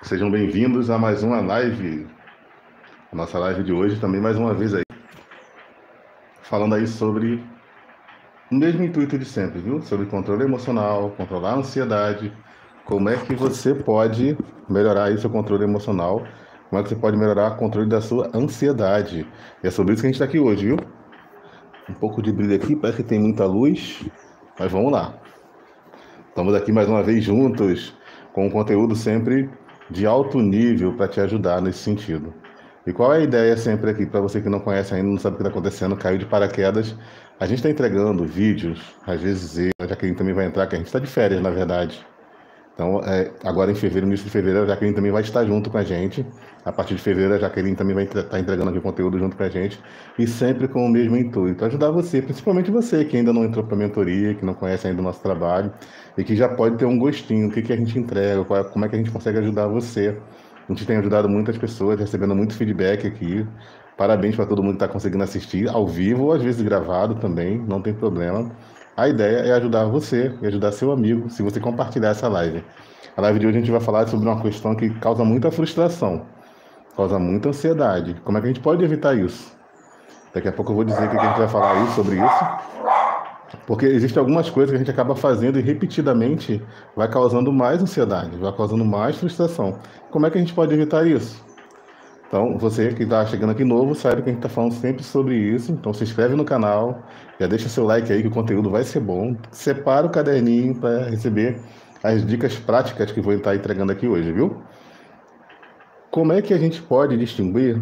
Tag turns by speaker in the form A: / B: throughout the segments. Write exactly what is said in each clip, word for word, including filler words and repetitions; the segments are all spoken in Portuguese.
A: Sejam bem-vindos a mais uma live. A nossa live de hoje também, mais uma vez aí, falando aí sobre o mesmo intuito de sempre, viu? Sobre controle emocional, controlar a ansiedade, como é que você pode melhorar aí seu controle emocional, como é que você pode melhorar o controle da sua ansiedade. E é sobre isso que a gente está aqui hoje, viu? Um pouco de brilho aqui, parece que tem muita luz, mas vamos lá. Estamos aqui mais uma vez juntos, com um conteúdo sempre de alto nível para te ajudar nesse sentido. E qual é a ideia sempre aqui, para você que não conhece ainda, não sabe o que está acontecendo, caiu de paraquedas, a gente está entregando vídeos, às vezes eu, a Jaqueline também vai entrar, que a gente está de férias, na verdade. Então, é, agora em fevereiro, início de fevereiro, a Jaqueline também vai estar junto com a gente. A partir de fevereiro, a Jaqueline também vai estar entregando aqui conteúdo junto com a gente. E sempre com o mesmo intuito, ajudar você, principalmente você que ainda não entrou para a mentoria, que não conhece ainda o nosso trabalho, e que já pode ter um gostinho, o que, que a gente entrega, qual, como é que a gente consegue ajudar você. A gente tem ajudado muitas pessoas, recebendo muito feedback aqui. Parabéns para todo mundo que está conseguindo assistir, ao vivo ou às vezes gravado também, não tem problema. A ideia é ajudar você e ajudar seu amigo, se você compartilhar essa live. A live de hoje a gente vai falar sobre uma questão que causa muita frustração, causa muita ansiedade. Como é que a gente pode evitar isso? Daqui a pouco eu vou dizer o que a gente vai falar aí sobre isso, porque existem algumas coisas que a gente acaba fazendo e repetidamente vai causando mais ansiedade, vai causando mais frustração. Como é que a gente pode evitar isso? Então, você que está chegando aqui novo, saiba que a gente está falando sempre sobre isso. Então, se inscreve no canal, já deixa seu like aí que o conteúdo vai ser bom. Separa o caderninho para receber as dicas práticas que vou estar entregando aqui hoje, viu? Como é que a gente pode distinguir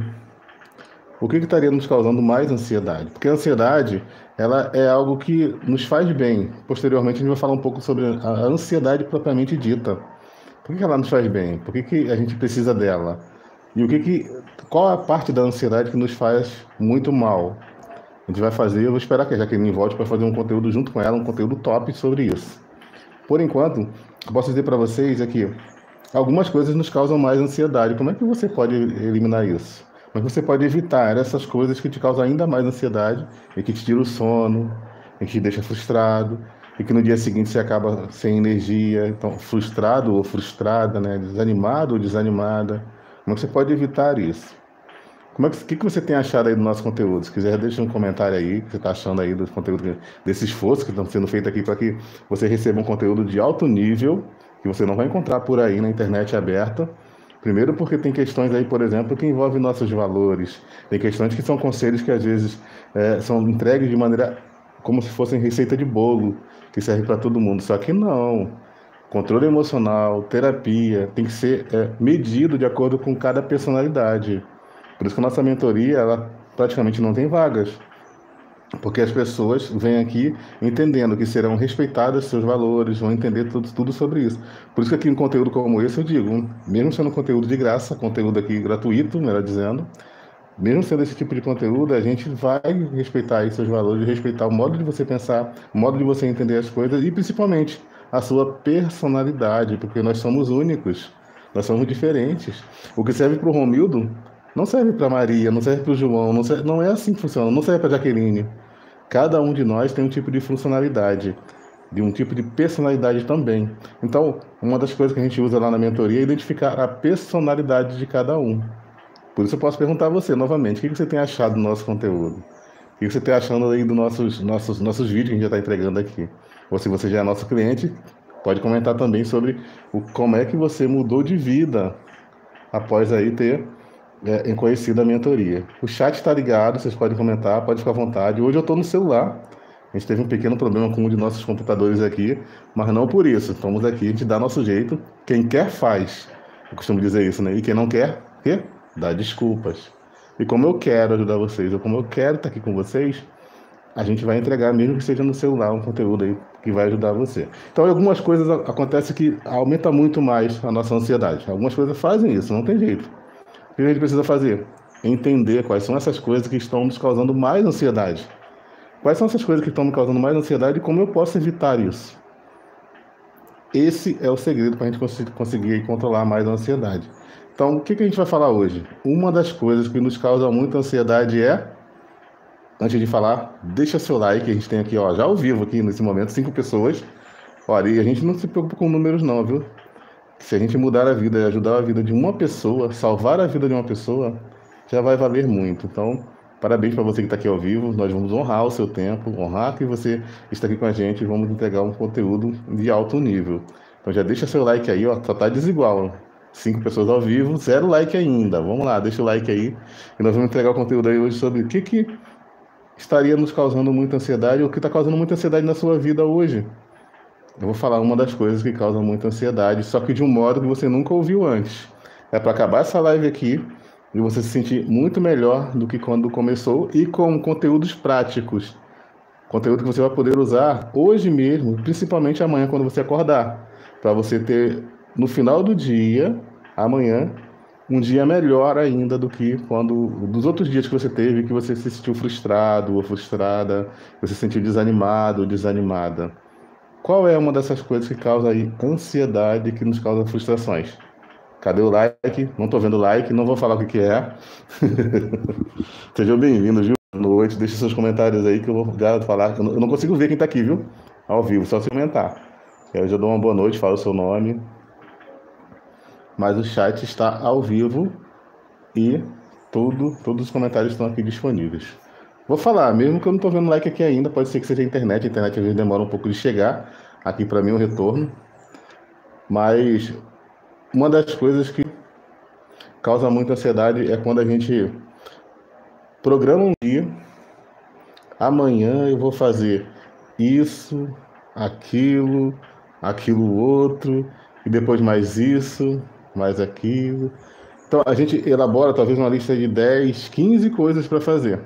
A: o que, que estaria nos causando mais ansiedade? Porque a ansiedade, ela é algo que nos faz bem. Posteriormente, a gente vai falar um pouco sobre a ansiedade propriamente dita. Por que, que ela nos faz bem? Por que, que a gente precisa dela? E o que que, qual a parte da ansiedade que nos faz muito mal? A gente vai fazer, eu vou esperar que a Jaqueline volte para fazer um conteúdo junto com ela, um conteúdo top sobre isso. Por enquanto, eu posso dizer para vocês aqui, algumas coisas nos causam mais ansiedade. Como é que você pode eliminar isso? Como é que você pode evitar essas coisas que te causam ainda mais ansiedade e que te tiram o sono, e que te deixa frustrado, e que no dia seguinte você acaba sem energia, então frustrado ou frustrada, né? Desanimado ou desanimada. Como é que você pode evitar isso? Como é que, que, que você tem achado aí do nosso conteúdo? Se quiser, deixa um comentário aí, o que você está achando aí do conteúdo, desse esforço que estão sendo feito aqui para que você receba um conteúdo de alto nível, que você não vai encontrar por aí na internet aberta. Primeiro porque tem questões aí, por exemplo, que envolvem nossos valores. Tem questões que são conselhos que às vezes é, são entregues de maneira como se fossem receita de bolo, que serve para todo mundo. Só que não. Controle emocional, terapia, tem que ser é, medido de acordo com cada personalidade. Por isso que a nossa mentoria, ela praticamente não tem vagas. Porque as pessoas vêm aqui entendendo que serão respeitados seus valores, vão entender tudo, tudo sobre isso. Por isso que aqui um conteúdo como esse, eu digo, mesmo sendo conteúdo de graça, conteúdo aqui gratuito, melhor dizendo, mesmo sendo esse tipo de conteúdo, a gente vai respeitar aí seus valores, respeitar o modo de você pensar, o modo de você entender as coisas e principalmente a sua personalidade, porque nós somos únicos, nós somos diferentes. O que serve para o Romildo não serve para Maria, não serve para o João, não, serve, não é assim que funciona, não serve para Jaqueline. Cada um de nós tem um tipo de funcionalidade, de um tipo de personalidade também. Então, uma das coisas que a gente usa lá na mentoria é identificar a personalidade de cada um. Por isso eu posso perguntar a você novamente, o que você tem achado do nosso conteúdo? O que você está achando aí dos nossos, nossos, nossos vídeos que a gente já está entregando aqui? Ou se você já é nosso cliente, pode comentar também sobre o, como é que você mudou de vida após aí ter é, conhecido a mentoria. O chat está ligado, vocês podem comentar, pode ficar à vontade. Hoje eu estou no celular, a gente teve um pequeno problema com um de nossos computadores aqui, mas não por isso. Estamos aqui, a gente dá nosso jeito. Quem quer faz. Eu costumo dizer isso, né? E quem não quer, o quê? Dá desculpas. E como eu quero ajudar vocês, ou como eu quero estar aqui com vocês, a gente vai entregar, mesmo que seja no celular, um conteúdo aí que vai ajudar você. Então, algumas coisas acontecem que aumenta muito mais a nossa ansiedade. Algumas coisas fazem isso, não tem jeito. O que a gente precisa fazer? Entender quais são essas coisas que estão nos causando mais ansiedade. Quais são essas coisas que estão me causando mais ansiedade e como eu posso evitar isso? Esse é o segredo para a gente conseguir controlar mais a ansiedade. Então, o que a gente vai falar hoje? Uma das coisas que nos causa muita ansiedade é, antes de falar, deixa seu like, a gente tem aqui, ó, já ao vivo aqui nesse momento, cinco pessoas. Olha, e a gente não se preocupa com números não, viu? Se a gente mudar a vida e ajudar a vida de uma pessoa, salvar a vida de uma pessoa, já vai valer muito. Então, parabéns para você que está aqui ao vivo. Nós vamos honrar o seu tempo, honrar que você está aqui com a gente e vamos entregar um conteúdo de alto nível. Então já deixa seu like aí, ó, só tá desigual. Cinco pessoas ao vivo, zero like ainda. Vamos lá, deixa o like aí. E nós vamos entregar o conteúdo aí hoje sobre o que, que estaria nos causando muita ansiedade ou o que está causando muita ansiedade na sua vida hoje. Eu vou falar uma das coisas que causam muita ansiedade, só que de um modo que você nunca ouviu antes. É para acabar essa live aqui e você se sentir muito melhor do que quando começou e com conteúdos práticos. Conteúdo que você vai poder usar hoje mesmo, principalmente amanhã quando você acordar. Para você ter, no final do dia, amanhã, um dia melhor ainda do que quando dos outros dias que você teve, que você se sentiu frustrado ou frustrada, você se sentiu desanimado ou desanimada. Qual é uma dessas coisas que causa aí ansiedade, que nos causa frustrações? Cadê o like? Não estou vendo like, não vou falar o que, que é. Sejam bem-vindos, viu? Boa noite, deixe seus comentários aí que eu vou falar. Eu não consigo ver quem está aqui, viu? Ao vivo, só se comentar. Eu já dou uma boa noite, falo o seu nome. Mas o chat está ao vivo e tudo, todos os comentários estão aqui disponíveis. Vou falar, mesmo que eu não estou vendo like aqui ainda, pode ser que seja a internet, a internet às vezes demora um pouco de chegar, aqui para mim o retorno, mas uma das coisas que causa muita ansiedade é quando a gente programa um dia, amanhã eu vou fazer isso, aquilo, aquilo outro, e depois mais isso, mais aquilo. Então a gente elabora talvez uma lista de dez, quinze coisas para fazer.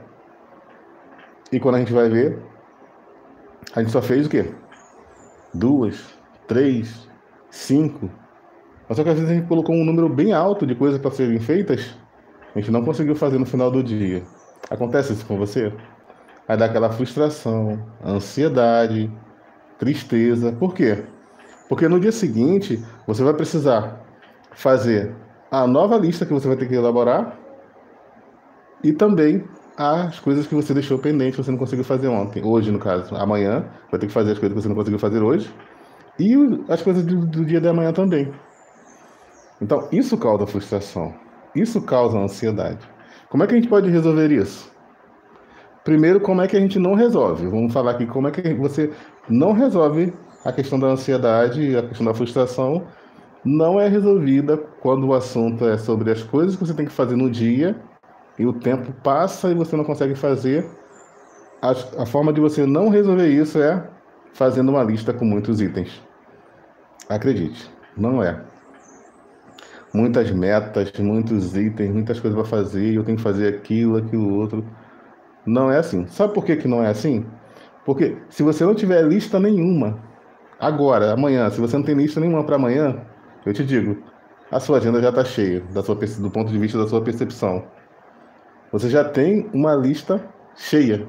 A: E quando a gente vai ver, a gente só fez o quê? Duas, três, cinco. Mas só que às vezes a gente colocou um número bem alto de coisas para serem feitas, a gente não conseguiu fazer no final do dia. Acontece isso com você? Aí dá aquela frustração, ansiedade, tristeza. Por quê? Porque no dia seguinte você vai precisar fazer a nova lista que você vai ter que elaborar e também as coisas que você deixou pendente, você não conseguiu fazer ontem, hoje no caso, amanhã, vai ter que fazer as coisas que você não conseguiu fazer hoje, e as coisas do, do dia de amanhã também. Então, isso causa frustração, isso causa ansiedade. Como é que a gente pode resolver isso? Primeiro, como é que a gente não resolve? Vamos falar aqui como é que você não resolve a questão da ansiedade, a questão da frustração, não é resolvida quando o assunto é sobre as coisas que você tem que fazer no dia, e o tempo passa e você não consegue fazer. A, a forma de você não resolver isso é fazendo uma lista com muitos itens. Acredite, não é. Muitas metas, muitos itens, muitas coisas para fazer, eu tenho que fazer aquilo, aquilo outro. Não é assim. Sabe por que, que não é assim? Porque se você não tiver lista nenhuma, agora, amanhã, se você não tem lista nenhuma para amanhã, eu te digo, a sua agenda já está cheia, da sua, do ponto de vista da sua percepção. Você já tem uma lista cheia.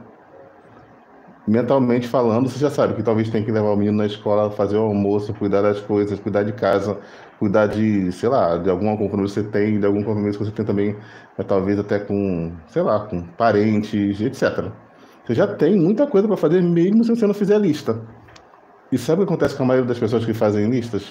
A: Mentalmente falando, você já sabe que talvez tem que levar o menino na escola, fazer o almoço, cuidar das coisas, cuidar de casa, cuidar de, sei lá, de algum compromisso que você tem, de algum compromisso que você tem também, talvez até com, sei lá, com parentes, etcétera. Você já tem muita coisa para fazer, mesmo se você não fizer lista. E sabe o que acontece com a maioria das pessoas que fazem listas?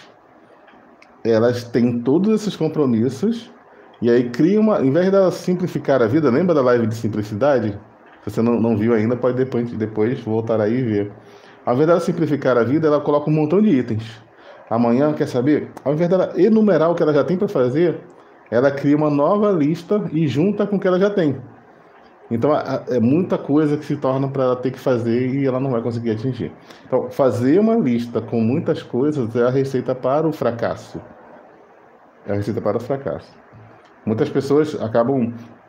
A: Elas têm todos esses compromissos, e aí cria uma, em vez dela simplificar a vida, lembra da live de simplicidade? Se você não, não viu ainda, pode depois, depois voltar aí e ver. Ao invés dela simplificar a vida, ela coloca um montão de itens. Amanhã, quer saber? Ao invés dela enumerar o que ela já tem para fazer, ela cria uma nova lista e junta com o que ela já tem. Então é muita coisa que se torna para ela ter que fazer e ela não vai conseguir atingir. Então, fazer uma lista com muitas coisas é a receita para o fracasso. É a receita para o fracasso. Muitas pessoas acabam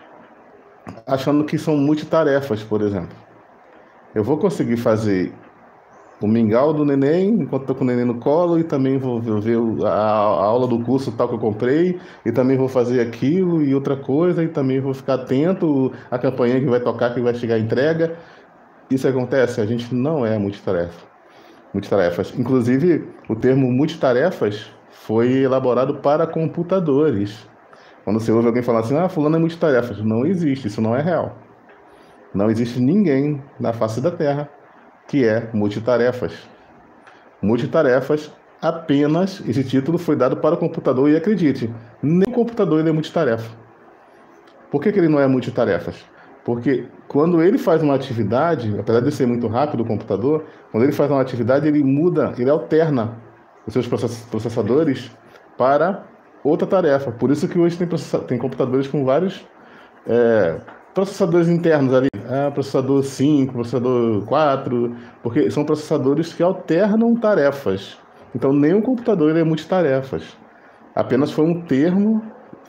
A: achando que são multitarefas, por exemplo. Eu vou conseguir fazer o mingau do neném enquanto estou com o neném no colo e também vou ver a, a aula do curso tal que eu comprei e também vou fazer aquilo e outra coisa e também vou ficar atento à campanha que vai tocar, que vai chegar a entrega. Isso acontece, a gente não é multitarefa. Multitarefas. Inclusive, o termo multitarefas foi elaborado para computadores. Quando você ouve alguém falar assim, ah, fulano é multitarefas. Não existe, isso não é real. Não existe ninguém na face da Terra que é multitarefas. Multitarefas apenas esse título foi dado para o computador e acredite, nem o computador ele é multitarefa. Por que que ele não é multitarefas? Porque quando ele faz uma atividade, apesar de ser muito rápido o computador, quando ele faz uma atividade, ele muda, ele alterna os seus processadores para outra tarefa. Por isso que hoje tem, tem computadores com vários é, processadores internos ali. É, processador cinco, processador quatro, porque são processadores que alternam tarefas. Então, nenhum computador ele é multitarefas. Apenas foi um termo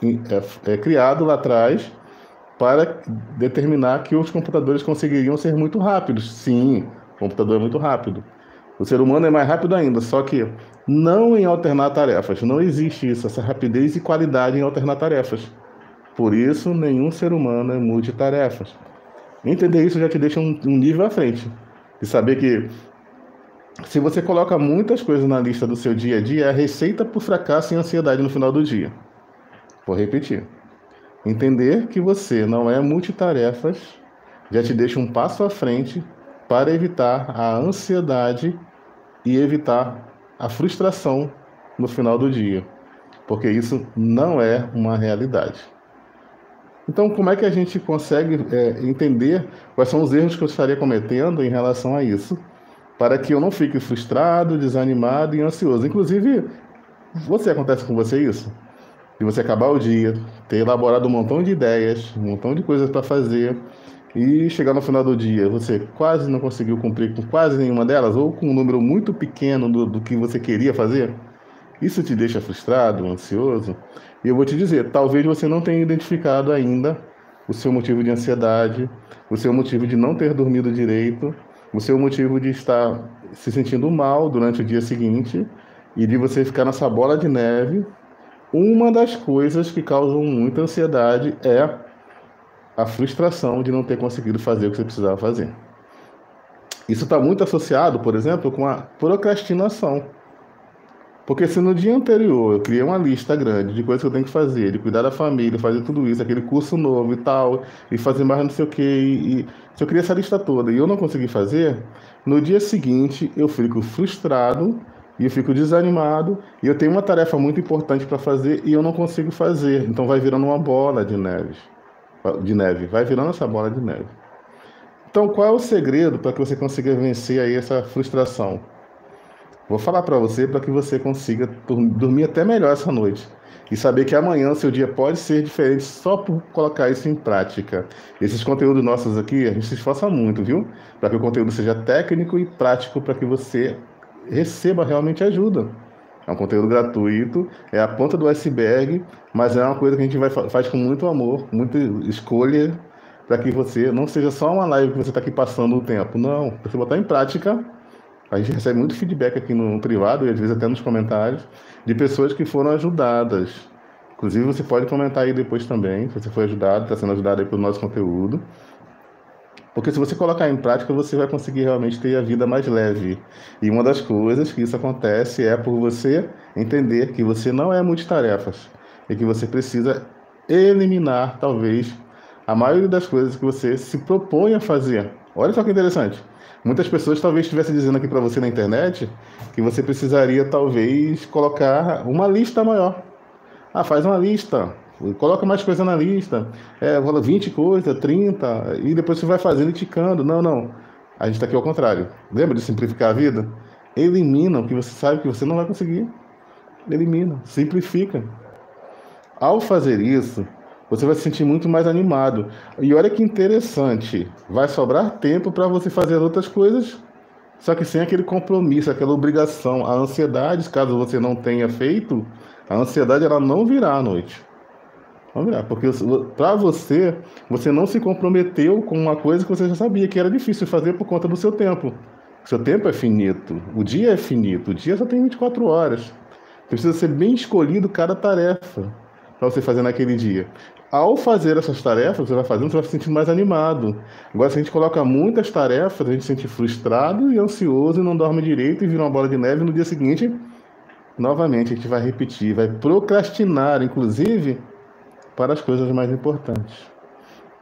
A: é, é, criado lá atrás para determinar que os computadores conseguiriam ser muito rápidos. Sim, o computador é muito rápido. O ser humano é mais rápido ainda, só que não em alternar tarefas. Não existe isso, essa rapidez e qualidade em alternar tarefas. Por isso, nenhum ser humano é multitarefas. Entender isso já te deixa um, um nível à frente. De saber que se você coloca muitas coisas na lista do seu dia a dia, é a receita para o fracasso e ansiedade no final do dia. Vou repetir. Entender que você não é multitarefas já te deixa um passo à frente para evitar a ansiedade e evitar a frustração no final do dia, porque isso não é uma realidade. Então, como é que a gente consegue é, entender quais são os erros que eu estaria cometendo em relação a isso, para que eu não fique frustrado, desanimado e ansioso? Inclusive, você acontece com você isso? De você acabar o dia, ter elaborado um montão de ideias, um montão de coisas para fazer, e chegar no final do dia, você quase não conseguiu cumprir com quase nenhuma delas, ou com um número muito pequeno do, do que você queria fazer? Isso te deixa frustrado, ansioso? E eu vou te dizer, talvez você não tenha identificado ainda o seu motivo de ansiedade, o seu motivo de não ter dormido direito, o seu motivo de estar se sentindo mal durante o dia seguinte e de você ficar nessa bola de neve. Uma das coisas que causam muita ansiedade é a frustração de não ter conseguido fazer o que você precisava fazer. Isso está muito associado, por exemplo, com a procrastinação. Porque se no dia anterior eu criei uma lista grande de coisas que eu tenho que fazer, de cuidar da família, fazer tudo isso, aquele curso novo e tal, e fazer mais não sei o quê, e, e se eu criei essa lista toda e eu não consegui fazer, no dia seguinte eu fico frustrado e eu fico desanimado, e eu tenho uma tarefa muito importante para fazer e eu não consigo fazer. Então vai virando uma bola de neve, de neve, vai virando essa bola de neve. Então qual é o segredo para que você consiga vencer aí essa frustração? Vou falar para você para que você consiga dormir até melhor essa noite e saber que amanhã o seu dia pode ser diferente só por colocar isso em prática. Esses conteúdos nossos aqui, a gente se esforça muito, viu? Para que o conteúdo seja técnico e prático para que você receba realmente ajuda. É um conteúdo gratuito, é a ponta do iceberg, mas é uma coisa que a gente vai, faz com muito amor, muita escolha, para que você não seja só uma live que você está aqui passando o tempo. Não, para você botar em prática. A gente recebe muito feedback aqui no privado e às vezes até nos comentários de pessoas que foram ajudadas. Inclusive você pode comentar aí depois também, se você foi ajudado, está sendo ajudado aí pelo nosso conteúdo. Porque se você colocar em prática, você vai conseguir realmente ter a vida mais leve. E uma das coisas que isso acontece é por você entender que você não é multitarefas e que você precisa eliminar, talvez, a maioria das coisas que você se propõe a fazer. Olha só que interessante. Muitas pessoas talvez estivessem dizendo aqui para você na internet que você precisaria talvez colocar uma lista maior. Ah, faz uma lista, coloca mais coisa na lista, é, vinte coisas, trinta, e depois você vai fazendo e ticando. Não, não. A gente está aqui ao contrário. Lembra de simplificar a vida? Elimina o que você sabe que você não vai conseguir. Elimina, simplifica. Ao fazer isso, você vai se sentir muito mais animado. E olha que interessante, vai sobrar tempo para você fazer outras coisas, só que sem aquele compromisso, aquela obrigação. A ansiedade, caso você não tenha feito, a ansiedade ela não virá à noite. Não virá, porque para você, você não se comprometeu com uma coisa que você já sabia que era difícil fazer por conta do seu tempo. O seu tempo é finito, o dia é finito, o dia só tem vinte e quatro horas. Precisa ser bem escolhido cada tarefa para você fazer naquele dia. Ao fazer essas tarefas, você vai fazendo, você vai se sentir mais animado. Agora, se a gente coloca muitas tarefas, a gente se sente frustrado e ansioso e não dorme direito e vira uma bola de neve. No dia seguinte, novamente, a gente vai repetir, vai procrastinar, inclusive, para as coisas mais importantes.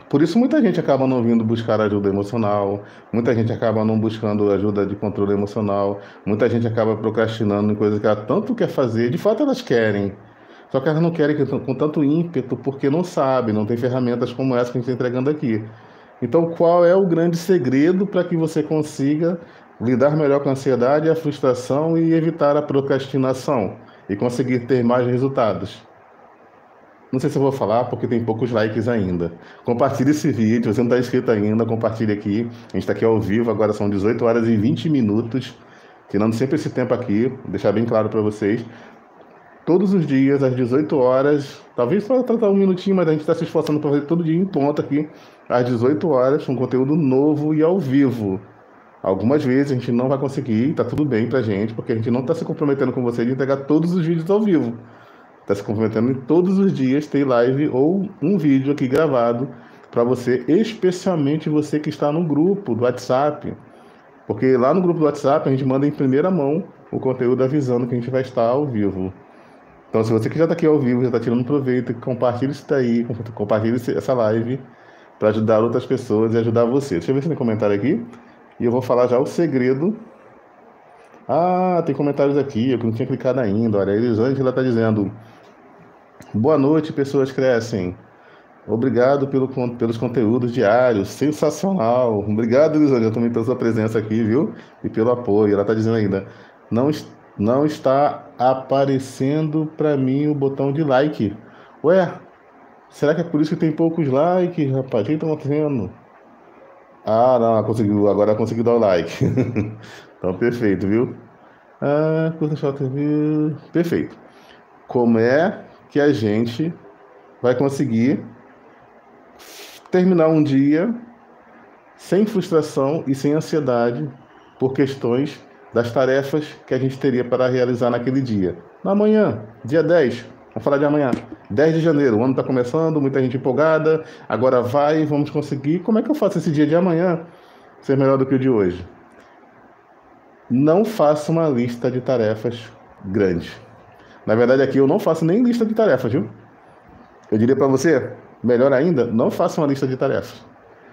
A: Por isso muita gente acaba não vindo buscar ajuda emocional, muita gente acaba não buscando ajuda de controle emocional, muita gente acaba procrastinando em coisas que ela tanto quer fazer, de fato elas querem, só que elas não querem com tanto ímpeto porque não sabem, não tem ferramentas como essa que a gente está entregando aqui. Então, qual é o grande segredo para que você consiga lidar melhor com a ansiedade, a frustração e evitar a procrastinação e conseguir ter mais resultados? Não sei se eu vou falar porque tem poucos likes ainda. Compartilhe esse vídeo, se você não está inscrito ainda, compartilhe aqui. A gente está aqui ao vivo, agora são dezoito horas e vinte minutos. Tirando sempre esse tempo aqui, vou deixar bem claro para vocês. Todos os dias, às dezoito horas, talvez só tratar um minutinho, mas a gente está se esforçando para fazer todo dia em ponto aqui, às dezoito horas, um conteúdo novo e ao vivo. Algumas vezes a gente não vai conseguir, tá tudo bem pra gente, porque a gente não está se comprometendo com você de entregar todos os vídeos ao vivo. Está se comprometendo em todos os dias ter live ou um vídeo aqui gravado para você, especialmente você que está no grupo do WhatsApp. Porque lá no grupo do WhatsApp a gente manda em primeira mão o conteúdo avisando que a gente vai estar ao vivo. Então, se você que já está aqui ao vivo, já está tirando proveito, compartilhe isso daí, compartilhe essa live para ajudar outras pessoas e ajudar você. Deixa eu ver se tem comentário aqui. E eu vou falar já o segredo. Ah, tem comentários aqui, eu que não tinha clicado ainda. Olha, a Elisângela está dizendo: boa noite, pessoas crescem. Obrigado pelo, pelos conteúdos diários, sensacional. Obrigado, Elisângela, também pela sua presença aqui, viu? E pelo apoio. Ela está dizendo ainda: não, não está aparecendo para mim o botão de like. Ué, será que é por isso que tem poucos likes, rapaz? O que está acontecendo? Ah, não, conseguiu, agora conseguiu dar o like. Então, perfeito, viu? Ah, curta short review. Perfeito. Como é que a gente vai conseguir terminar um dia sem frustração e sem ansiedade por questões das tarefas que a gente teria para realizar naquele dia? Na manhã, dia dez, vamos falar de amanhã, dez de janeiro, o ano está começando, muita gente empolgada, agora vai, vamos conseguir. Como é que eu faço esse dia de amanhã ser melhor do que o de hoje? Não faça uma lista de tarefas grande. Na verdade, aqui eu não faço nem lista de tarefas, viu? Eu diria para você, melhor ainda, não faça uma lista de tarefas.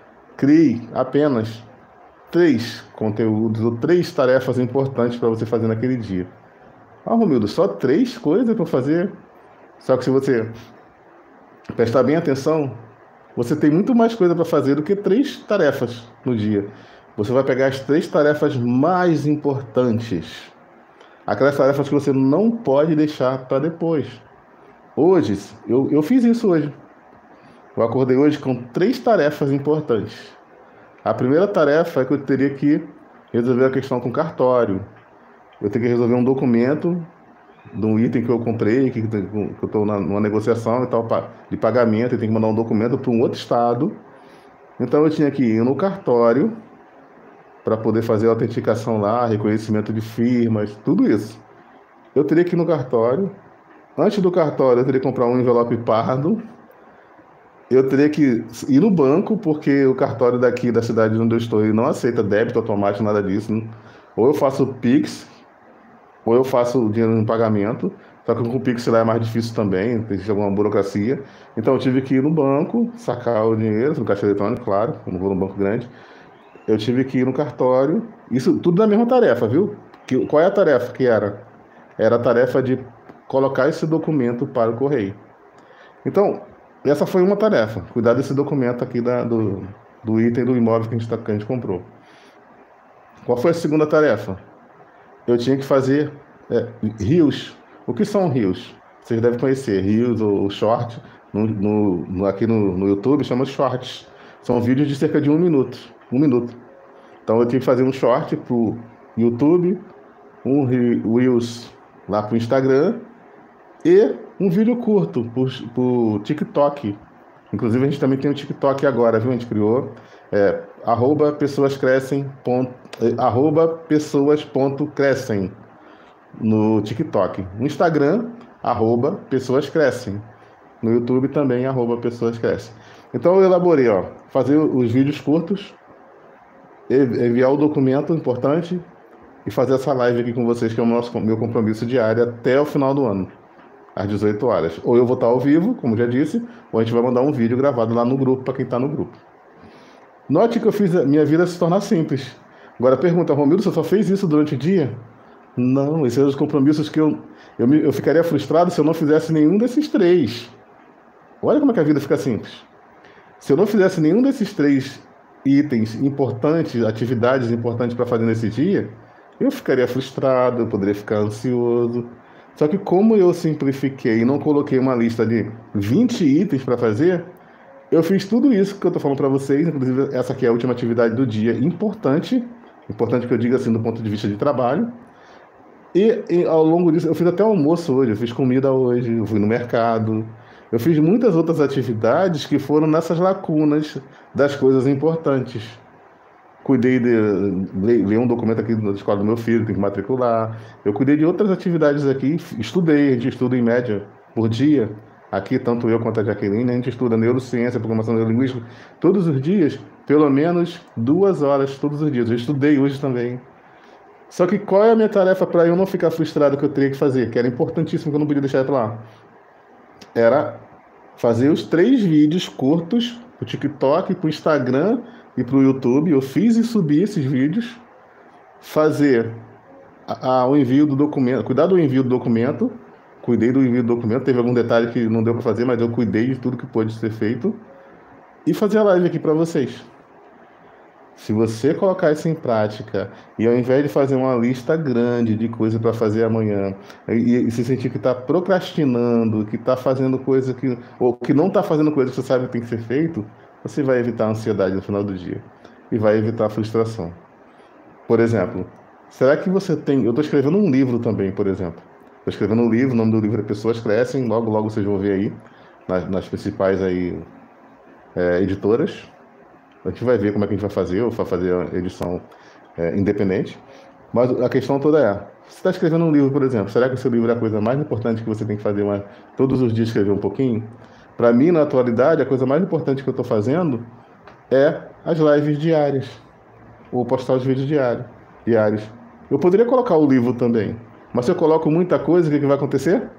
A: Crie apenas três conteúdos ou três tarefas importantes para você fazer naquele dia. Ah, Romildo, só três coisas para fazer? Só que se você prestar bem atenção, você tem muito mais coisa para fazer do que três tarefas no dia. Você vai pegar as três tarefas mais importantes. Aquelas tarefas que você não pode deixar para depois. Hoje, eu, eu fiz isso hoje. Eu acordei hoje com três tarefas importantes. A primeira tarefa é que eu teria que resolver a questão com cartório. Eu tenho que resolver um documento de um item que eu comprei, que, que eu estou numa negociação e tal, de pagamento, e tenho que mandar um documento para um outro estado. Então eu tinha que ir no cartório para poder fazer a autenticação lá, reconhecimento de firmas, tudo isso. Eu teria que ir no cartório. Antes do cartório, eu teria que comprar um envelope pardo. Eu teria que ir no banco, porque o cartório daqui da cidade onde eu estou ele não aceita débito automático, nada disso. Né? Ou eu faço Pix, ou eu faço dinheiro em pagamento. Só que com o Pix lá é mais difícil também, tem alguma burocracia. Então eu tive que ir no banco, sacar o dinheiro, no caixa eletrônico, claro, eu não vou no banco grande. Eu tive que ir no cartório, isso tudo na mesma tarefa, viu? Que, qual é a tarefa que era? Era a tarefa de colocar esse documento para o correio. Então, essa foi uma tarefa, cuidar desse documento aqui da, do, do item do imóvel que a, gente tá, que a gente comprou. Qual foi a segunda tarefa? Eu tinha que fazer é, rios. O que são rios? Vocês devem conhecer, rios ou short, no, no, no, aqui no, no YouTube chama de shorts. São vídeos de cerca de um minuto. Um minuto. Então eu tinha que fazer um short para o YouTube, um Reels lá para o Instagram e um vídeo curto para o TikTok. Inclusive a gente também tem o TikTok agora, viu? A gente criou é, arroba pessoas crescem, ponto, é, arroba pessoas ponto crescem no TikTok. No Instagram, arroba pessoas crescem. No YouTube também, arroba pessoas crescem. Então eu elaborei, ó, fazer os vídeos curtos, enviar o documento importante e fazer essa live aqui com vocês, que é o nosso, meu compromisso diário até o final do ano. às dezoito horas. Ou eu vou estar ao vivo, como já disse, ou a gente vai mandar um vídeo gravado lá no grupo, para quem está no grupo. Note que eu fiz a minha vida se tornar simples. Agora pergunta, Romildo, você só fez isso durante o dia? Não, esses são os compromissos que eu, eu, me, eu ficaria frustrado se eu não fizesse nenhum desses três. Olha como é que a vida fica simples. Se eu não fizesse nenhum desses três itens importantes, atividades importantes para fazer nesse dia, eu ficaria frustrado, eu poderia ficar ansioso. Só que como eu simplifiquei e não coloquei uma lista de vinte itens para fazer, eu fiz tudo isso que eu estou falando para vocês, inclusive essa aqui é a última atividade do dia, importante, importante que eu diga assim do ponto de vista de trabalho. E, e ao longo disso, eu fiz até almoço hoje, eu fiz comida hoje, eu fui no mercado, eu fiz muitas outras atividades que foram nessas lacunas das coisas importantes. Cuidei de ler um documento aqui na escola do meu filho, tem que matricular. Eu cuidei de outras atividades aqui, estudei, a gente estuda em média por dia. Aqui, tanto eu quanto a Jaqueline, a gente estuda neurociência, programação neurolinguística, todos os dias, pelo menos duas horas, todos os dias. Eu estudei hoje também. Só que qual é a minha tarefa para eu não ficar frustrado que eu teria que fazer? Que era importantíssimo, que eu não podia deixar para lá. Era fazer os três vídeos curtos para o TikTok, para o Instagram e para o YouTube. Eu fiz e subi esses vídeos. Fazer a, a, o envio do documento, cuidar do envio do documento. Cuidei do envio do documento. Teve algum detalhe que não deu para fazer, mas eu cuidei de tudo que pôde ser feito. E fazer a live aqui para vocês. Se você colocar isso em prática e ao invés de fazer uma lista grande de coisas para fazer amanhã e, e se sentir que está procrastinando, que está fazendo coisa que ou que não está fazendo coisa que você sabe que tem que ser feito, você vai evitar a ansiedade no final do dia e vai evitar a frustração. Por exemplo, será que você tem... Eu estou escrevendo um livro também, por exemplo. Estou escrevendo um livro, o nome do livro é Pessoas Crescem, logo logo vocês vão ver aí nas, nas principais aí, é, editoras. A gente vai ver como é que a gente vai fazer, ou vai fazer a edição é, independente. Mas a questão toda é, você está escrevendo um livro, por exemplo, será que o seu livro é a coisa mais importante que você tem que fazer uma, todos os dias escrever um pouquinho? Para mim, na atualidade, a coisa mais importante que eu estou fazendo é as lives diárias, ou postar os vídeos diários. diários. Eu poderia colocar o livro também, mas se eu coloco muita coisa, o que, que vai acontecer?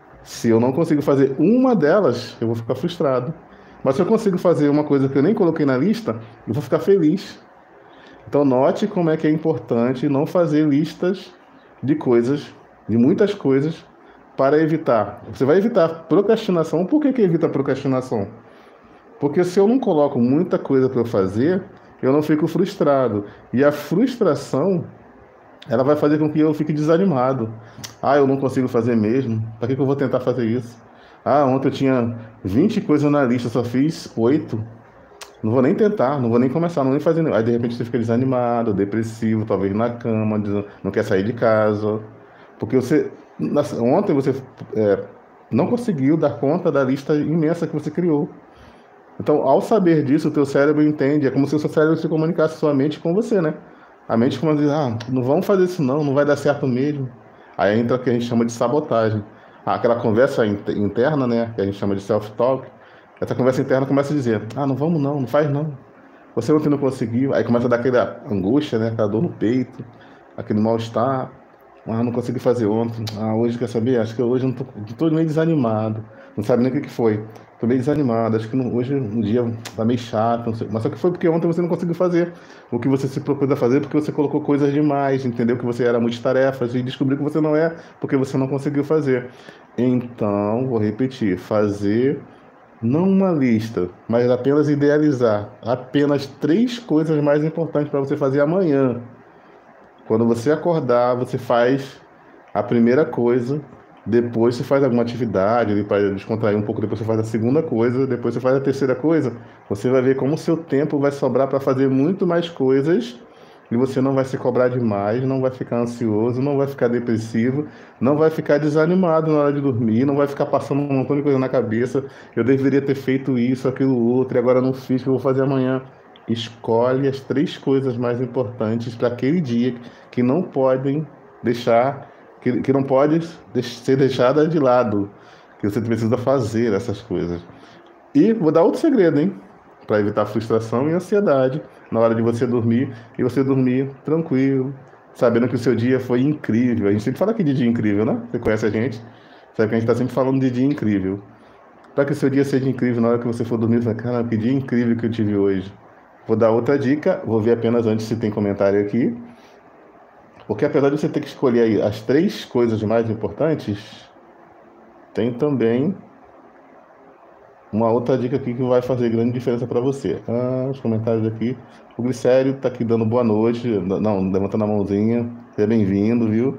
A: Se eu não consigo fazer uma delas, eu vou ficar frustrado. Mas se eu consigo fazer uma coisa que eu nem coloquei na lista, eu vou ficar feliz. Então note como é que é importante não fazer listas de coisas, de muitas coisas, para evitar. Você vai evitar procrastinação. Por que que evita a procrastinação? Porque se eu não coloco muita coisa para eu fazer, eu não fico frustrado. E a frustração, ela vai fazer com que eu fique desanimado. Ah, eu não consigo fazer mesmo. Para que que eu vou tentar fazer isso? Ah, ontem eu tinha vinte coisas na lista, só fiz oito. Não vou nem tentar, não vou nem começar, não vou nem fazer. Aí de repente você fica desanimado, depressivo, talvez na cama, não quer sair de casa. Porque você, ontem você é, não conseguiu dar conta da lista imensa que você criou. Então, ao saber disso, o teu cérebro entende, é como se o seu cérebro se comunicasse sua mente com você, né? A mente começa a dizer, ah, não vamos fazer isso não, não vai dar certo mesmo. Aí entra o que a gente chama de sabotagem. Aquela conversa interna, né, que a gente chama de self-talk, essa conversa interna começa a dizer, ah, não vamos não, não faz não. Você ontem não conseguiu, aí começa a dar aquela angústia, né, aquela dor no peito, aquele mal-estar, ah, não consegui fazer ontem, ah, hoje quer saber, acho que hoje eu não tô, tô meio desanimado, não sabe nem o que que foi, tô meio desanimado, acho que não, hoje um dia tá meio chato, não sei, mas só que foi porque ontem você não conseguiu fazer o que você se propôs a fazer, porque você colocou coisas demais, entendeu que você era multitarefas e descobriu que você não é, porque você não conseguiu fazer. Então, vou repetir, fazer não uma lista, mas apenas idealizar apenas três coisas mais importantes para você fazer amanhã. Quando você acordar, você faz a primeira coisa, depois você faz alguma atividade para descontrair um pouco, depois você faz a segunda coisa, depois você faz a terceira coisa. Você vai ver como o seu tempo vai sobrar para fazer muito mais coisas e você não vai se cobrar demais, não vai ficar ansioso, não vai ficar depressivo, não vai ficar desanimado na hora de dormir, não vai ficar passando um montão de coisa na cabeça. Eu deveria ter feito isso, aquilo, outro, e agora não fiz, o que eu vou fazer amanhã. Escolhe as três coisas mais importantes para aquele dia que não podem deixar, que, que não pode ser deixada de lado, que você precisa fazer essas coisas. E vou dar outro segredo, hein? Para evitar frustração e ansiedade na hora de você dormir, e você dormir tranquilo, sabendo que o seu dia foi incrível. A gente sempre fala aqui de dia incrível, né? Você conhece a gente. Sabe que a gente está sempre falando de dia incrível. Para que seu dia seja incrível, na hora que você for dormir, você fala, cara, que dia incrível que eu tive hoje. Vou dar outra dica, vou ver apenas antes se tem comentário aqui. Porque apesar de você ter que escolher aí as três coisas mais importantes, tem também uma outra dica aqui que vai fazer grande diferença para você. Ah, os comentários aqui. O Glicério tá aqui dando boa noite. Não, levantando a mãozinha. Seja bem-vindo, viu?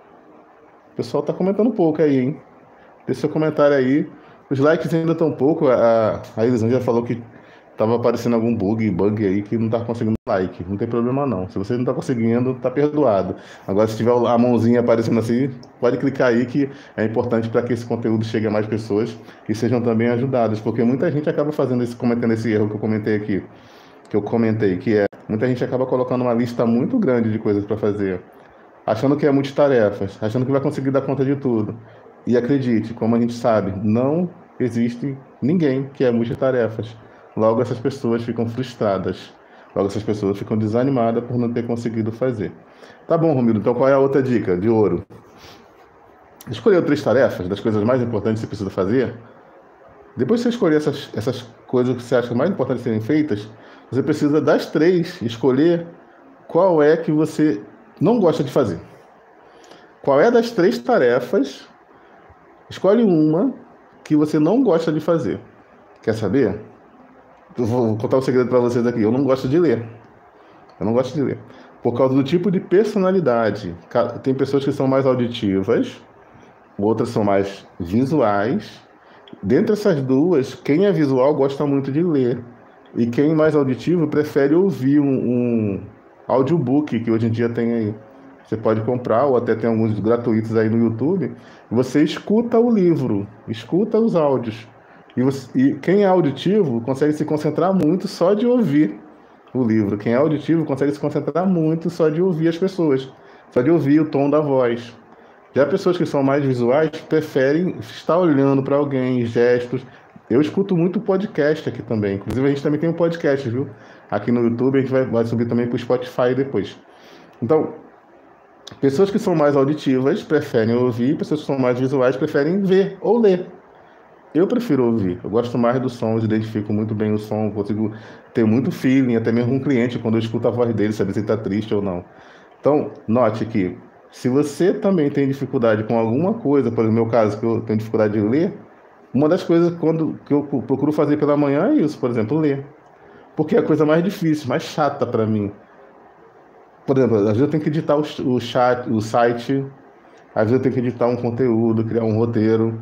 A: O pessoal tá comentando um pouco aí, hein? Deixa seu comentário aí. Os likes ainda estão pouco. A, a Elisângela falou que tava aparecendo algum bug, bug aí que não tá conseguindo like. Não tem problema não. Se você não tá conseguindo, tá perdoado. Agora, se tiver a mãozinha aparecendo assim, pode clicar aí que é importante para que esse conteúdo chegue a mais pessoas e sejam também ajudadas. Porque muita gente acaba fazendo esse, cometendo esse erro que eu comentei aqui. Que eu comentei, que é, muita gente acaba colocando uma lista muito grande de coisas para fazer. Achando que é multitarefas, achando que vai conseguir dar conta de tudo. E acredite, como a gente sabe, não existe ninguém que é multitarefas. Logo, essas pessoas ficam frustradas. Logo, essas pessoas ficam desanimadas por não ter conseguido fazer. Tá bom, Romildo, então qual é a outra dica de ouro? Escolher três tarefas, das coisas mais importantes que você precisa fazer. Depois que você escolher essas, essas coisas que você acha mais importantes serem feitas, você precisa das três escolher qual é que você não gosta de fazer. Qual é das três tarefas? Escolhe uma que você não gosta de fazer. Quer saber? Eu vou contar um segredo para vocês aqui. Eu não gosto de ler. Eu não gosto de ler. Por causa do tipo de personalidade. Tem pessoas que são mais auditivas, outras são mais visuais. Dentre essas duas, quem é visual gosta muito de ler. E quem é mais auditivo prefere ouvir um, um audiobook que hoje em dia tem aí. Você pode comprar, ou até tem alguns gratuitos aí no YouTube. Você escuta o livro, escuta os áudios. E, você, e quem é auditivo consegue se concentrar muito só de ouvir o livro. Quem é auditivo consegue se concentrar muito só de ouvir as pessoas, só de ouvir o tom da voz. Já pessoas que são mais visuais preferem estar olhando para alguém, gestos. Eu escuto muito podcast aqui também. Inclusive, a gente também tem um podcast, viu? Aqui no YouTube, a gente vai, vai subir também para o Spotify depois. Então, pessoas que são mais auditivas preferem ouvir, pessoas que são mais visuais preferem ver ou ler. Eu prefiro ouvir. Eu gosto mais do som, eu identifico muito bem o som, consigo ter muito feeling, até mesmo com o cliente, quando eu escuto a voz dele, saber se ele está triste ou não. Então, note que se você também tem dificuldade com alguma coisa, por exemplo, no meu caso, que eu tenho dificuldade de ler, uma das coisas quando, que eu procuro fazer pela manhã é isso, por exemplo, ler. Porque é a coisa mais difícil, mais chata para mim. Por exemplo, às vezes eu tenho que editar o, o, chat, o site, às vezes eu tenho que editar um conteúdo, criar um roteiro.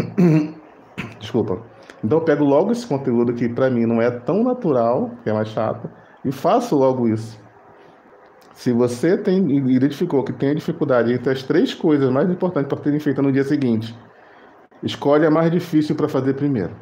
A: Desculpa. Então eu pego logo esse conteúdo que para mim não é tão natural, que é mais chato, e faço logo isso. Se você tem, identificou que tem dificuldade entre as três coisas mais importantes para serem feitas no dia seguinte, escolhe a mais difícil para fazer primeiro.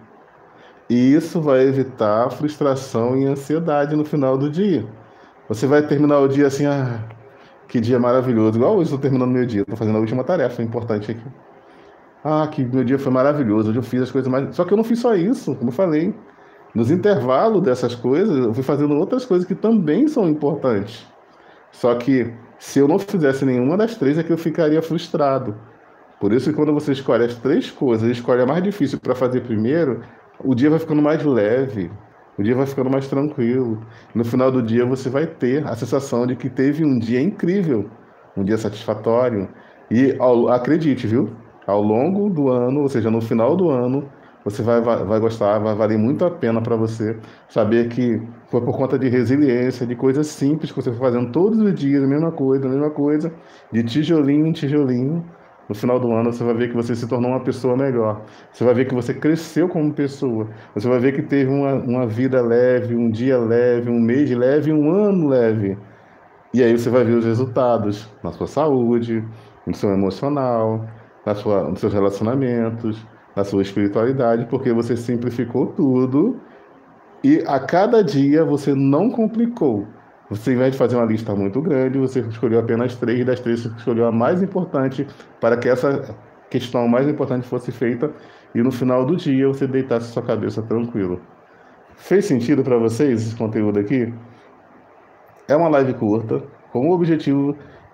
A: E isso vai evitar frustração e ansiedade no final do dia. Você vai terminar o dia assim, ah, que dia maravilhoso. Igual hoje eu estou terminando meu dia, estou fazendo a última tarefa importante aqui. Ah, que meu dia foi maravilhoso, hoje eu fiz as coisas mais... Só que eu não fiz só isso, como eu falei. Nos intervalos dessas coisas, eu fui fazendo outras coisas que também são importantes. Só que se eu não fizesse nenhuma das três, é que eu ficaria frustrado. Por isso que quando você escolhe as três coisas, escolhe a mais difícil para fazer primeiro, o dia vai ficando mais leve, o dia vai ficando mais tranquilo. No final do dia você vai ter a sensação de que teve um dia incrível, um dia satisfatório. E ao, acredite, viu? Ao longo do ano, ou seja, no final do ano, você vai, vai, vai gostar, vai valer muito a pena para você saber que foi por conta de resiliência, de coisas simples que você foi fazendo todos os dias, a mesma coisa, a mesma coisa, de tijolinho em tijolinho. No final do ano, você vai ver que você se tornou uma pessoa melhor. Você vai ver que você cresceu como pessoa. Você vai ver que teve uma, uma vida leve, um dia leve, um mês leve, um ano leve. E aí você vai ver os resultados na sua saúde, no seu emocional, na sua, nos seus relacionamentos, na sua espiritualidade, porque você simplificou tudo e a cada dia você não complicou. Você, ao invés de fazer uma lista muito grande, você escolheu apenas três, das três você escolheu a mais importante para que essa questão mais importante fosse feita e no final do dia você deitasse sua cabeça tranquilo. Fez sentido para vocês esse conteúdo aqui? É uma live curta, com o objetivo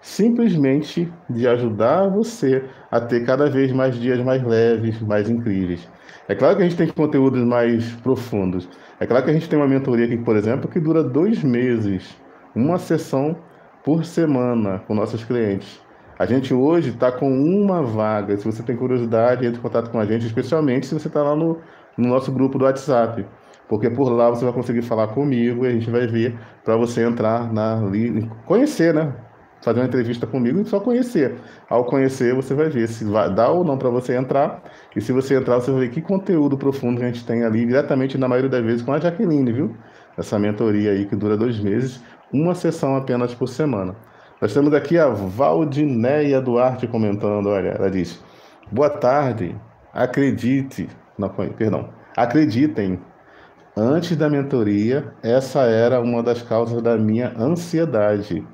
A: simplesmente de ajudar você a ter cada vez mais dias mais leves, mais incríveis. É claro que a gente tem conteúdos mais profundos. É claro que a gente tem uma mentoria aqui, por exemplo, que dura dois meses, uma sessão por semana com nossos clientes. A gente hoje está com uma vaga. Se você tem curiosidade, entre em contato com a gente, especialmente se você está lá no, no nosso grupo do WhatsApp. Porque por lá você vai conseguir falar comigo e a gente vai ver para você entrar na li- conhecer, né? Fazer uma entrevista comigo e só conhecer. Ao conhecer, você vai ver se vai dar ou não para você entrar. E se você entrar, você vai ver que conteúdo profundo que a gente tem ali, diretamente, na maioria das vezes, com a Jaqueline, viu? Essa mentoria aí que dura dois meses, uma sessão apenas por semana. Nós temos aqui a Valdineia Duarte comentando, olha, ela diz: boa tarde, acredite, não, perdão, acreditem, antes da mentoria, essa era uma das causas da minha ansiedade.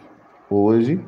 A: Hoje,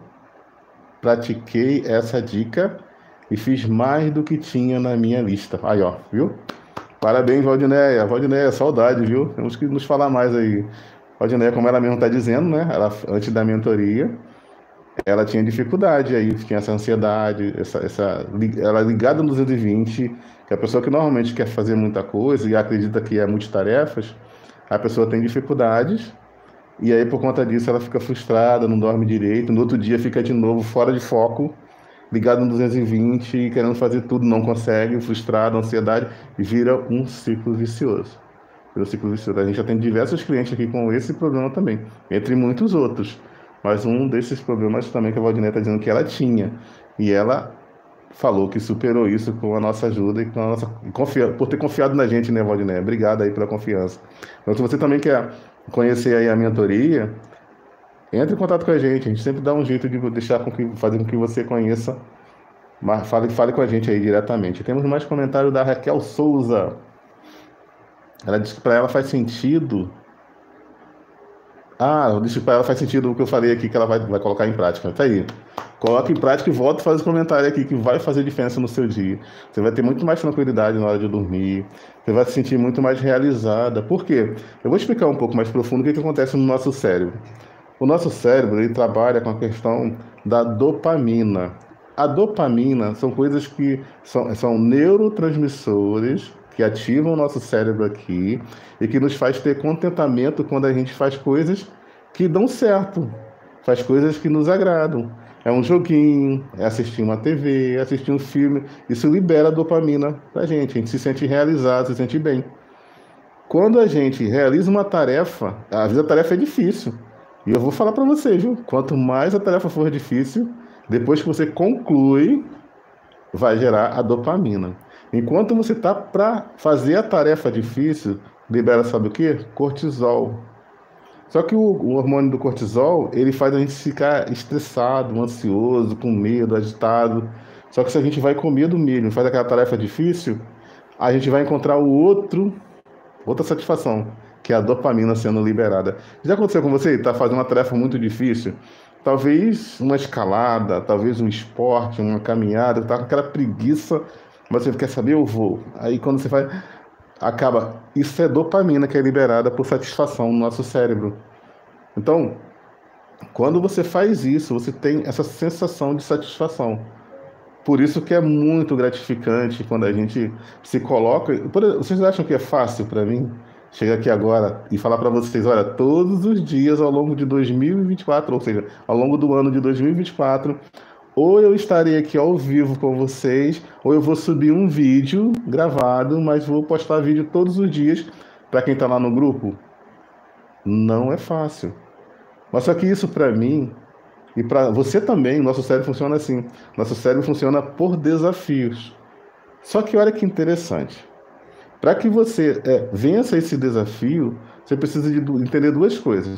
A: pratiquei essa dica e fiz mais do que tinha na minha lista. Aí, ó, viu? Parabéns, Valdineia. Valdineia, saudade, viu? Temos que nos falar mais aí. Valdineia, como ela mesmo está dizendo, né? Ela, antes da mentoria, ela tinha dificuldade aí, tinha essa ansiedade, essa, essa, ela ligada no duzentos e vinte, que a pessoa que normalmente quer fazer muita coisa e acredita que é multitarefas, a pessoa tem dificuldades. E aí, por conta disso, ela fica frustrada, não dorme direito. No outro dia, fica de novo fora de foco, ligado no duzentos e vinte, querendo fazer tudo, não consegue, frustrado, ansiedade, e vira um ciclo vicioso. Vira um ciclo vicioso. A gente já tem diversos clientes aqui com esse problema também, entre muitos outros. Mas um desses problemas também que a Valdineia está dizendo que ela tinha. E ela falou que superou isso com a nossa ajuda e com a nossa confia, por ter confiado na gente, né, Valdineia? Obrigado aí pela confiança. Então, se você também quer conhecer aí a mentoria, entre em contato com a gente. A gente sempre dá um jeito de deixar com que, fazer com que você conheça, mas fale, fale com a gente aí diretamente. Temos mais comentário da Raquel Souza. Ela disse que para ela faz sentido. Ah, eu disse que para ela faz sentido o que eu falei aqui, que ela vai, vai colocar em prática. Tá aí. Coloca em prática e volta e faz o comentário aqui que vai fazer diferença no seu dia. Você vai ter muito mais tranquilidade na hora de dormir. Você vai se sentir muito mais realizada. Por quê? Eu vou explicar um pouco mais profundo o que, que acontece no nosso cérebro. O nosso cérebro, ele trabalha com a questão da dopamina. A dopamina são coisas que são, são neurotransmissores que ativam o nosso cérebro aqui e que nos faz ter contentamento quando a gente faz coisas que dão certo, faz coisas que nos agradam. É um joguinho, é assistir uma T V, é assistir um filme. Isso libera dopamina pra gente. A gente se sente realizado, se sente bem. Quando a gente realiza uma tarefa, às vezes a tarefa é difícil. E eu vou falar para vocês, viu? Quanto mais a tarefa for difícil, depois que você conclui, vai gerar a dopamina. Enquanto você está para fazer a tarefa difícil, libera, sabe o quê? Cortisol. Só que o, o hormônio do cortisol, ele faz a gente ficar estressado, ansioso, com medo, agitado. Só que se a gente vai com medo mesmo, faz aquela tarefa difícil, a gente vai encontrar o outro, outra satisfação, que é a dopamina sendo liberada. Já aconteceu com você? Está fazendo uma tarefa muito difícil? Talvez uma escalada, talvez um esporte, uma caminhada, está com aquela preguiça, mas você quer saber, eu vou. Aí quando você faz, acaba. Isso é dopamina que é liberada por satisfação no nosso cérebro. Então, quando você faz isso, você tem essa sensação de satisfação. Por isso que é muito gratificante quando a gente se coloca. Vocês acham que é fácil para mim chegar aqui agora e falar para vocês, olha, todos os dias ao longo de dois mil e vinte e quatro, ou seja, ao longo do ano de dois mil e vinte e quatro, ou eu estarei aqui ao vivo com vocês, ou eu vou subir um vídeo gravado, mas vou postar vídeo todos os dias para quem está lá no grupo? Não é fácil. Mas só que isso para mim, e para você também, nosso cérebro funciona assim. Nosso cérebro funciona por desafios. Só que olha que interessante. Para que você é, vença esse desafio, você precisa de entender duas coisas.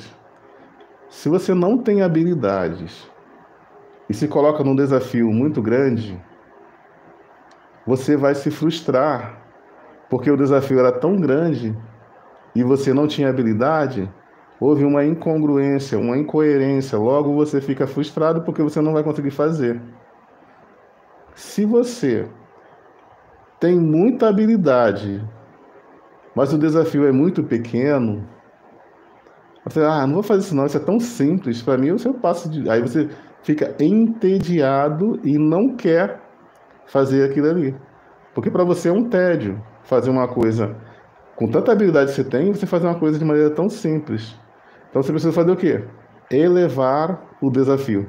A: Se você não tem habilidades e se coloca num desafio muito grande, você vai se frustrar, porque o desafio era tão grande e você não tinha habilidade, houve uma incongruência, uma incoerência, logo você fica frustrado porque você não vai conseguir fazer. Se você tem muita habilidade, mas o desafio é muito pequeno, você, ah, não vou fazer isso não, isso é tão simples, para mim eu passo de... Aí você fica entediado e não quer fazer aquilo ali. Porque para você é um tédio fazer uma coisa com tanta habilidade que você tem, você fazer uma coisa de maneira tão simples. Então você precisa fazer o quê? Elevar o desafio.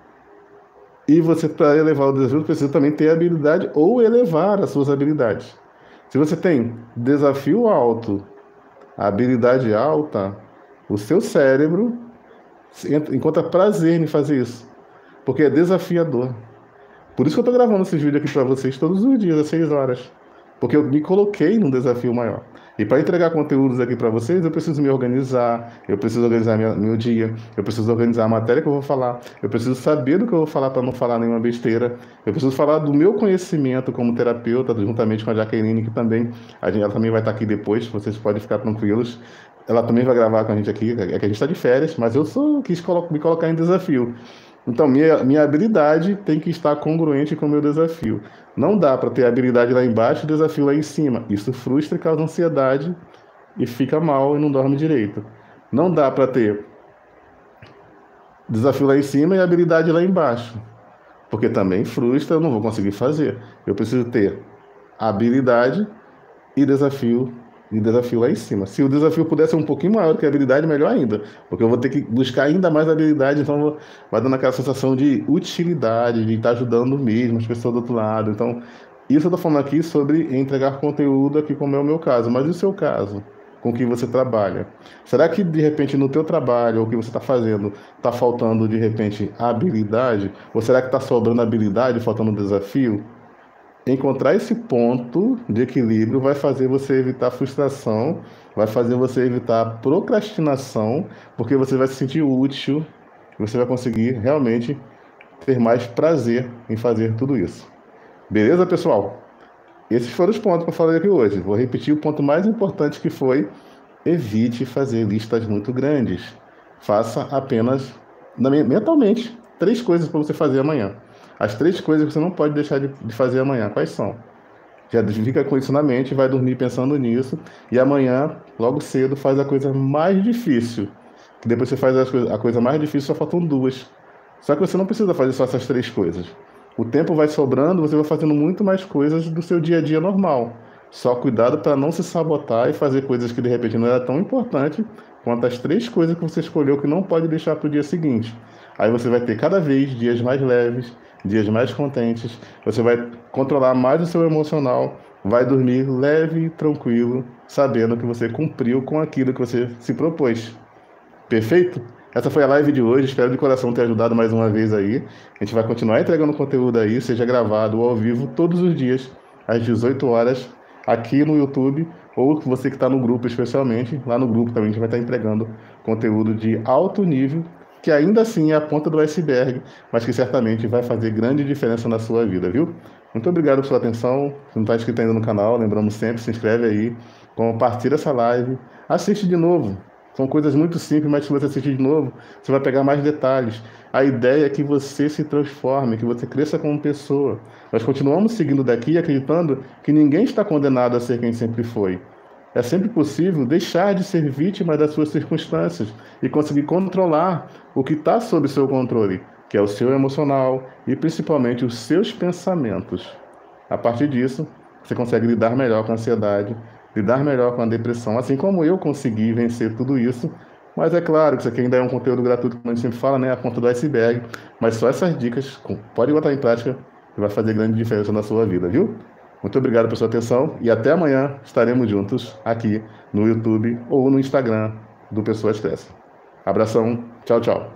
A: E você, para elevar o desafio, precisa também ter habilidade ou elevar as suas habilidades. Se você tem desafio alto, habilidade alta, o seu cérebro encontra prazer em fazer isso, porque é desafiador. Por isso que eu estou gravando esses vídeos aqui para vocês todos os dias, às seis horas. Porque eu me coloquei num desafio maior. E para entregar conteúdos aqui para vocês, eu preciso me organizar, eu preciso organizar minha, meu dia, eu preciso organizar a matéria que eu vou falar, eu preciso saber do que eu vou falar para não falar nenhuma besteira, eu preciso falar do meu conhecimento como terapeuta, juntamente com a Jaqueline, que também, a gente, ela também vai estar aqui depois, vocês podem ficar tranquilos. Ela também vai gravar com a gente aqui, é que a gente está de férias, mas eu só quis me colocar em desafio. Então, minha, minha habilidade tem que estar congruente com o meu desafio. Não dá para ter habilidade lá embaixo e desafio lá em cima. Isso frustra e causa ansiedade e fica mal e não dorme direito. Não dá para ter desafio lá em cima e habilidade lá embaixo, porque também frustra, eu não vou conseguir fazer. Eu preciso ter habilidade e desafio e desafio lá em cima. Se o desafio puder ser um pouquinho maior que a habilidade, melhor ainda, porque eu vou ter que buscar ainda mais habilidade, então vou, vai dando aquela sensação de utilidade, de estar ajudando mesmo as pessoas do outro lado. Então, isso eu estou falando aqui sobre entregar conteúdo aqui, como é o meu caso. Mas e o seu caso? Com que você trabalha? Será que, de repente, no teu trabalho, ou o que você está fazendo, está faltando, de repente, habilidade? Ou será que está sobrando habilidade, faltando desafio? Encontrar esse ponto de equilíbrio vai fazer você evitar frustração, vai fazer você evitar procrastinação, porque você vai se sentir útil, você vai conseguir realmente ter mais prazer em fazer tudo isso. Beleza, pessoal? Esses foram os pontos que eu falei aqui hoje. Vou repetir o ponto mais importante, que foi: evite fazer listas muito grandes. Faça apenas, mentalmente, três coisas para você fazer amanhã. As três coisas que você não pode deixar de fazer amanhã, quais são? Já fica com isso na mente, vai dormir pensando nisso, e amanhã, logo cedo, faz a coisa mais difícil. Que depois você faz a coisa mais difícil, só faltam duas. Só que você não precisa fazer só essas três coisas. O tempo vai sobrando, você vai fazendo muito mais coisas do seu dia a dia normal. Só cuidado para não se sabotar e fazer coisas que de repente não era tão importante quanto as três coisas que você escolheu que não pode deixar para o dia seguinte. Aí você vai ter cada vez dias mais leves, dias mais contentes, você vai controlar mais o seu emocional, vai dormir leve e tranquilo, sabendo que você cumpriu com aquilo que você se propôs. Perfeito? Essa foi a live de hoje, espero de coração ter ajudado mais uma vez aí. A gente vai continuar entregando conteúdo aí, seja gravado ou ao vivo, todos os dias, às dezoito horas, aqui no YouTube, ou você que está no grupo especialmente, lá no grupo também a gente vai estar entregando conteúdo de alto nível, que ainda assim é a ponta do iceberg, mas que certamente vai fazer grande diferença na sua vida, viu? Muito obrigado por sua atenção. Se não está inscrito ainda no canal, lembramos sempre, se inscreve aí, compartilha essa live, assiste de novo. São coisas muito simples, mas se você assistir de novo, você vai pegar mais detalhes. A ideia é que você se transforme, que você cresça como pessoa. Nós continuamos seguindo daqui acreditando que ninguém está condenado a ser quem sempre foi. É sempre possível deixar de ser vítima das suas circunstâncias e conseguir controlar o que está sob seu controle, que é o seu emocional e principalmente os seus pensamentos. A partir disso, você consegue lidar melhor com a ansiedade, lidar melhor com a depressão, assim como eu consegui vencer tudo isso. Mas é claro que isso aqui ainda é um conteúdo gratuito, como a gente sempre fala, né? A ponta do iceberg. Mas só essas dicas, pode botar em prática, que vai fazer grande diferença na sua vida, viu? Muito obrigado pela sua atenção e até amanhã estaremos juntos aqui no YouTube ou no Instagram do Pessoas Crescem. Abração, tchau, tchau.